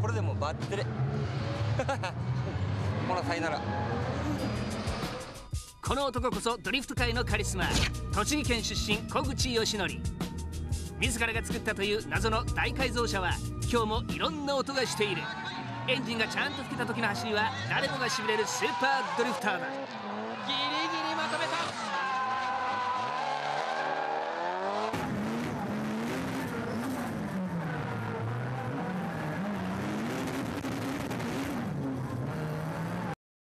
れでもうバッテレほらさいなら。 この男こそドリフト界のカリスマ、栃木県出身小口義則。自らが作ったという謎の大改造車は今日もいろんな音がしている。エンジンがちゃんと吹けた時の走りは誰もがしびれるスーパードリフターだ。ギリギリまとめた。